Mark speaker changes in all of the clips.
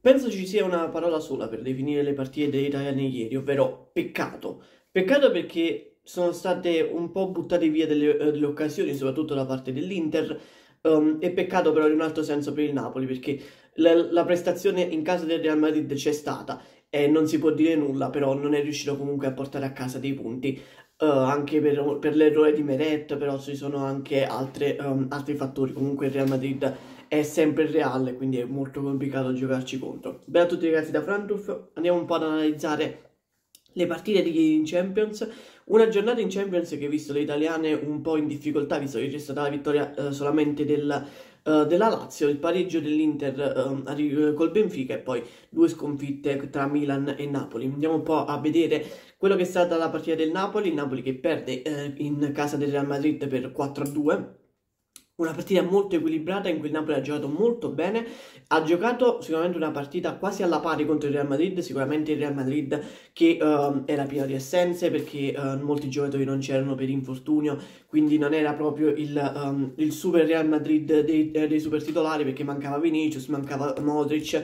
Speaker 1: Penso ci sia una parola sola per definire le partite degli italiani ieri, ovvero peccato. Peccato perché sono state un po' buttate via delle occasioni, soprattutto da parte dell'Inter, e peccato però in un altro senso per il Napoli, perché la prestazione in casa del Real Madrid c'è stata e non si può dire nulla, però non è riuscito comunque a portare a casa dei punti, anche per l'errore di Meret, però ci sono anche altri fattori. Comunque il Real Madrid è sempre il Real, quindi è molto complicato giocarci contro. Bene a tutti ragazzi da Frantuf, andiamo un po' ad analizzare le partite di ieri in Champions. Una giornata in Champions che ha visto le italiane un po' in difficoltà, visto che c'è stata la vittoria solamente della Lazio, il pareggio dell'Inter col Benfica e poi due sconfitte tra Milan e Napoli. Andiamo un po' a vedere quello che è stata la partita del Napoli, il Napoli che perde in casa del Real Madrid per 4-2. Una partita molto equilibrata in cui il Napoli ha giocato molto bene, ha giocato sicuramente una partita quasi alla pari contro il Real Madrid, sicuramente il Real Madrid che era pieno di assenze perché molti giocatori non c'erano per infortunio, quindi non era proprio il super Real Madrid dei super titolari perché mancava Vinicius, mancava Modric,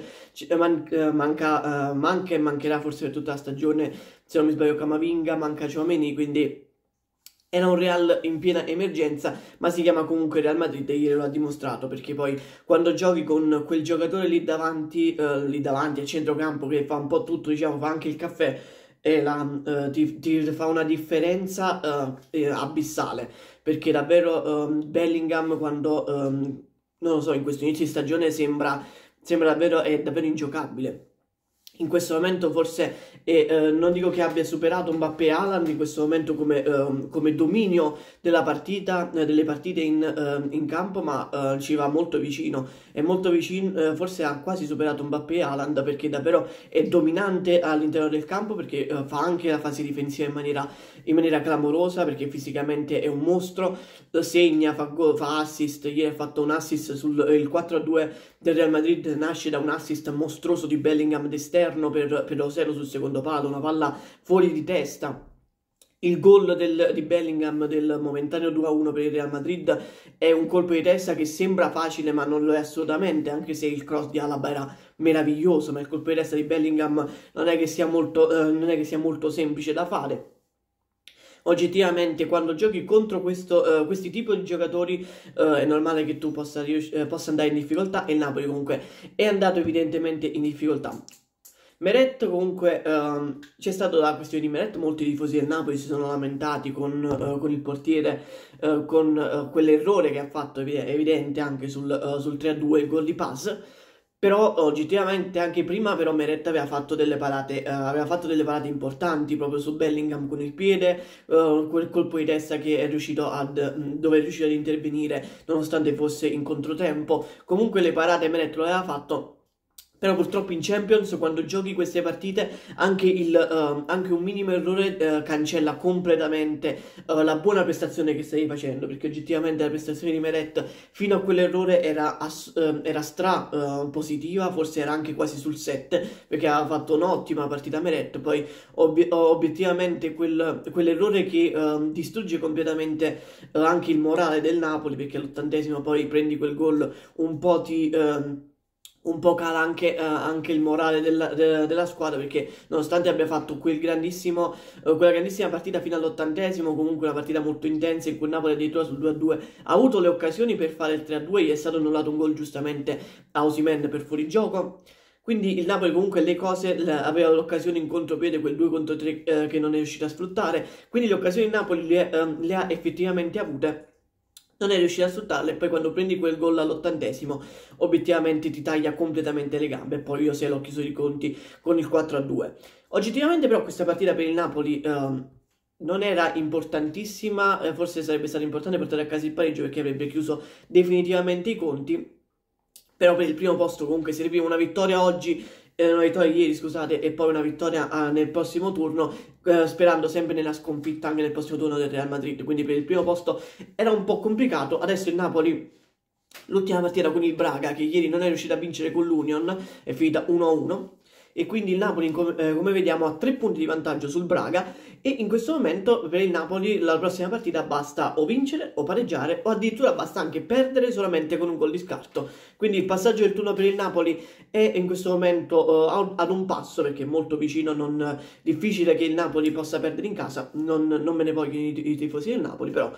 Speaker 1: manca e mancherà forse per tutta la stagione, se non mi sbaglio Camavinga, manca Tchouaméni, quindi era un Real in piena emergenza, ma si chiama comunque Real Madrid e ieri lo ha dimostrato, perché poi quando giochi con quel giocatore lì davanti a centrocampo che fa un po' tutto, diciamo, fa anche il caffè, ti fa una differenza abissale, perché davvero Bellingham quando, non lo so, in questo inizio di stagione sembra davvero, è davvero ingiocabile. In questo momento forse, non dico che abbia superato Mbappé e Haaland in questo momento come dominio della partita, delle partite in campo, ma ci va molto vicino, forse ha quasi superato Mbappé e Haaland perché davvero è dominante all'interno del campo, perché fa anche la fase difensiva in maniera clamorosa, perché fisicamente è un mostro, segna, fa, fa assist, ieri ha fatto un assist sul il 4-2 del Real Madrid, nasce da un assist mostruoso di Bellingham d'esterno per Rosero sul secondo palo, una palla fuori di testa. Il gol di Bellingham del momentaneo 2-1 per il Real Madrid è un colpo di testa che sembra facile ma non lo è assolutamente, anche se il cross di Alaba era meraviglioso, ma il colpo di testa di Bellingham non è che sia molto semplice da fare. Oggettivamente, quando giochi contro questi tipi di giocatori, è normale che tu possa andare in difficoltà, e il Napoli comunque è andato evidentemente in difficoltà. Meret comunque, c'è stata la questione di Meret, molti tifosi del Napoli si sono lamentati con il portiere, con quell'errore che ha fatto evidente anche sul 3-2, il gol di Paz. Però oggettivamente anche prima però Meret aveva fatto delle parate importanti proprio su Bellingham con il piede, quel colpo di testa che è riuscito dove è riuscito ad intervenire nonostante fosse in controtempo. Comunque le parate Meret lo aveva fatto. Però purtroppo in Champions, quando giochi queste partite, anche un minimo errore cancella completamente la buona prestazione che stai facendo, perché oggettivamente la prestazione di Meret fino a quell'errore era positiva, forse era anche quasi sul 7, perché aveva fatto un'ottima partita Meret, poi obiettivamente quell'errore che distrugge completamente anche il morale del Napoli, perché all'80° poi prendi quel gol un po' cala anche il morale della squadra, perché nonostante abbia fatto quella grandissima partita fino all'80°, comunque una partita molto intensa in cui il Napoli addirittura sul 2-2 ha avuto le occasioni per fare il 3-2, gli è stato annullato un gol giustamente a Osimhen per fuorigioco. Quindi il Napoli comunque aveva l'occasione in contropiede, quel 2 contro 3 che non è riuscito a sfruttare, quindi le occasioni il Napoli le ha effettivamente avute, non è riuscito a sfruttarle, e poi quando prendi quel gol all'80°, obiettivamente ti taglia completamente le gambe, e poi io se l'ho chiuso i conti con il 4-2. Oggettivamente però questa partita per il Napoli non era importantissima, forse sarebbe stato importante portare a casa il pareggio perché avrebbe chiuso definitivamente i conti, però per il primo posto comunque serviva una vittoria ieri, scusate, e poi una vittoria nel prossimo turno, sperando sempre nella sconfitta anche nel prossimo turno del Real Madrid, quindi per il primo posto era un po' complicato. Adesso il Napoli, l'ultima partita con il Braga, che ieri non è riuscito a vincere con l'Union, è finita 1-1, e quindi il Napoli, come vediamo, ha 3 punti di vantaggio sul Braga e in questo momento per il Napoli la prossima partita basta o vincere o pareggiare o addirittura basta anche perdere solamente con un gol di scarto. Quindi il passaggio del turno per il Napoli è in questo momento ad un passo, perché è molto vicino, difficile che il Napoli possa perdere in casa, non me ne vogliono i tifosi del Napoli, però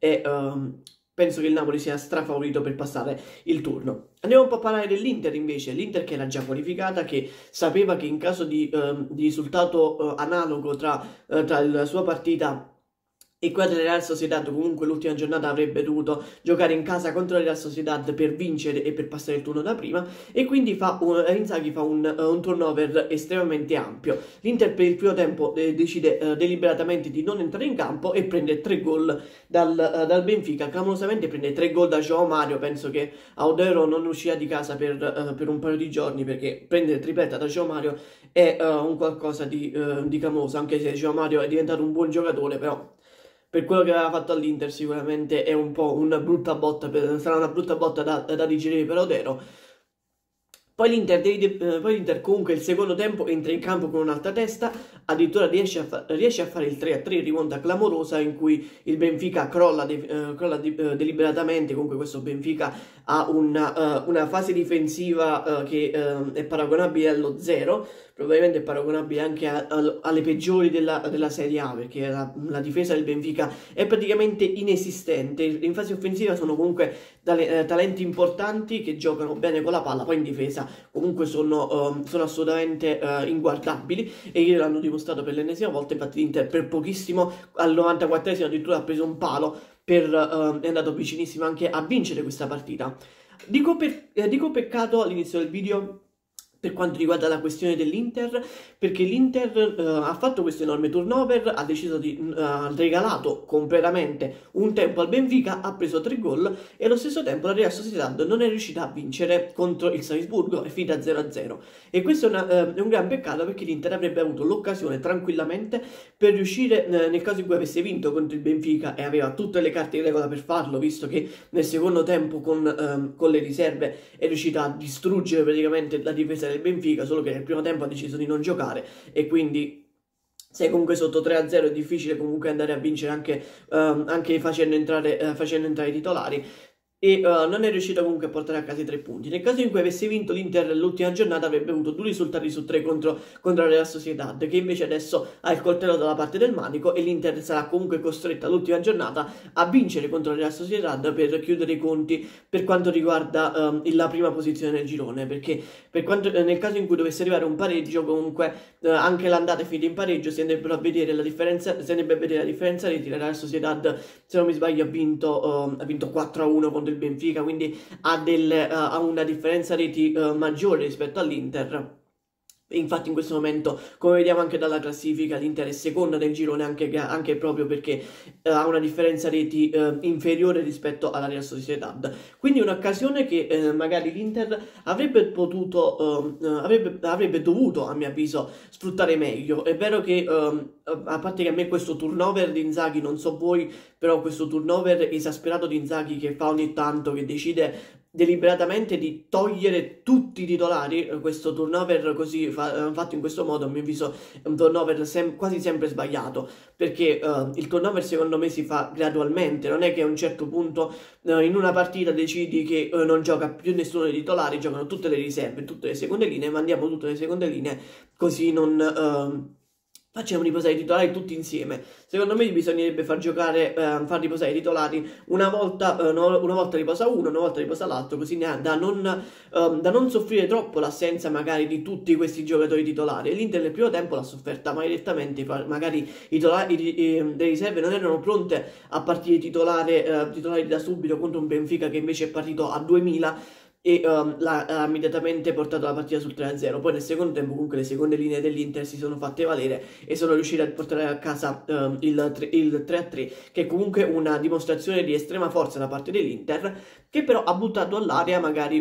Speaker 1: penso che il Napoli sia strafavorito per passare il turno. Andiamo un po' a parlare dell'Inter invece, l'Inter che era già qualificata, che sapeva che in caso di risultato analogo tra la sua partita e quella della Real Sociedad, comunque l'ultima giornata avrebbe dovuto giocare in casa contro la Real Sociedad per vincere e per passare il turno da prima, e quindi Inzaghi fa un turnover estremamente ampio. L'Inter per il primo tempo decide deliberatamente di non entrare in campo e prende 3 gol dal Benfica, clamorosamente prende 3 gol da João Mario. Penso che Audero non uscirà di casa per un paio di giorni, perché prendere tripletta da João Mario è un qualcosa di clamoroso, anche se João Mario è diventato un buon giocatore, però per quello che aveva fatto all'Inter sicuramente è un po' una brutta botta, sarà una brutta botta da digerire per Odero. Poi l'Inter comunque il secondo tempo entra in campo con un'alta testa, addirittura riesce a fare il 3-3, rimonta clamorosa in cui il Benfica crolla deliberatamente. Comunque questo Benfica ha una fase difensiva che è paragonabile allo 0, probabilmente è paragonabile anche alle peggiori della Serie A, perché la difesa del Benfica è praticamente inesistente. In fase offensiva sono comunque talenti importanti che giocano bene con la palla, poi in difesa comunque sono assolutamente inguardabili, e ieri l'hanno dimostrato per l'ennesima volta. Infatti l'Inter per pochissimo al 94esimo addirittura ha preso un palo, è andato vicinissimo anche a vincere questa partita. Dico peccato all'inizio del video per quanto riguarda la questione dell'Inter, perché l'Inter ha fatto questo enorme turnover, ha regalato completamente un tempo al Benfica, ha preso 3 gol e allo stesso tempo la Real Sociedad non è riuscita a vincere contro il Salisburgo, è finita 0-0. E questo è un gran peccato, perché l'Inter avrebbe avuto l'occasione tranquillamente per riuscire, nel caso in cui avesse vinto contro il Benfica, e aveva tutte le carte in regola per farlo, visto che nel secondo tempo con le riserve è riuscita a distruggere praticamente la difesa del Benfica, solo che nel primo tempo ha deciso di non giocare, e quindi se comunque sotto 3-0 è difficile comunque andare a vincere anche facendo entrare i titolari. E non è riuscito comunque a portare a casa i 3 punti. Nel caso in cui avesse vinto l'Inter l'ultima giornata avrebbe avuto 2 risultati su 3 contro la Real Sociedad, che invece adesso ha il coltello dalla parte del manico, e l'Inter sarà comunque costretta l'ultima giornata a vincere contro la Real Sociedad per chiudere i conti per quanto riguarda la prima posizione nel girone, perché nel caso in cui dovesse arrivare un pareggio, comunque anche l'andata è finita in pareggio, si andrebbe a vedere la differenza reti. La Real Sociedad, se non mi sbaglio, ha vinto 4-1 contro il Benfica, quindi ha una differenza reti maggiore rispetto all'Inter. Infatti in questo momento, come vediamo anche dalla classifica, l'Inter è seconda del girone, anche proprio perché ha una differenza reti inferiore rispetto alla Real Sociedad. Quindi un'occasione che magari l'Inter avrebbe dovuto, a mio avviso, sfruttare meglio. È vero che a parte che a me questo turnover di Inzaghi, non so voi, però questo turnover esasperato di Inzaghi che fa ogni tanto, che decide deliberatamente di togliere tutti i titolari, questo turnover così fatto in questo modo, a mio avviso è un turnover quasi sempre sbagliato, perché il turnover secondo me si fa gradualmente. Non è che a un certo punto in una partita decidi che non gioca più nessuno dei titolari, giocano tutte le riserve, tutte le seconde linee, mandiamo tutte le seconde linee, così non facciamo riposare i titolari tutti insieme. Secondo me bisognerebbe far riposare i titolari una volta riposa uno, una volta riposa l'altro, così da non soffrire troppo l'assenza magari di tutti questi giocatori titolari. L'Inter nel primo tempo l'ha sofferta maledettamente, magari le riserve non erano pronte a partire titolari da subito contro un Benfica che invece è partito a 2000 e l'ha immediatamente portato la partita sul 3-0. Poi nel secondo tempo comunque le seconde linee dell'Inter si sono fatte valere e sono riuscite a portare a casa il 3-3, che è comunque una dimostrazione di estrema forza da parte dell'Inter, che però ha buttato all'aria magari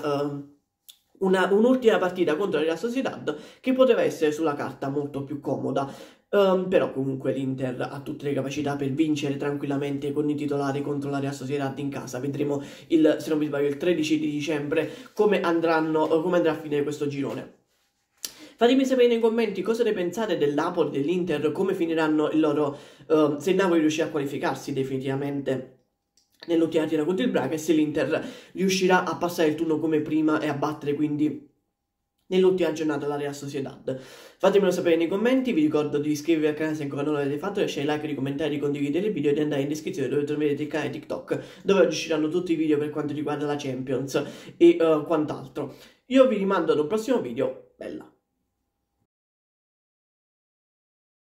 Speaker 1: un'ultima partita contro la Real Sociedad che poteva essere sulla carta molto più comoda. Però comunque l'Inter ha tutte le capacità per vincere tranquillamente con i titolari contro la Real Sociedad in casa. Vedremo se non mi sbaglio il 13 di dicembre come andrà a finire questo girone. Fatemi sapere nei commenti cosa ne pensate del Napoli, dell'Inter, come finiranno il loro, se il Napoli riuscirà a qualificarsi definitivamente nell'ultima tira contro il Braga e se l'Inter riuscirà a passare il turno come prima e a battere quindi nell'ultima giornata la Real Sociedad. Fatemelo sapere nei commenti, vi ricordo di iscrivervi al canale se ancora non l'avete fatto, lasciare like, rikommentare, condividere il video e di andare in descrizione dove troverete il canale TikTok dove oggi usciranno tutti i video per quanto riguarda la Champions e quant'altro. Io vi rimando ad un prossimo video, bella!